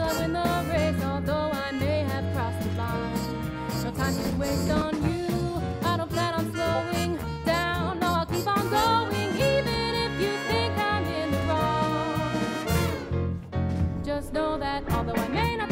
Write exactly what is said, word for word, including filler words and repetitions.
I win the race, although I may have crossed the line. No time to waste on you, I don't plan on slowing down. No, I'll keep on going, even if you think I'm in the wrong. Just know that although I may not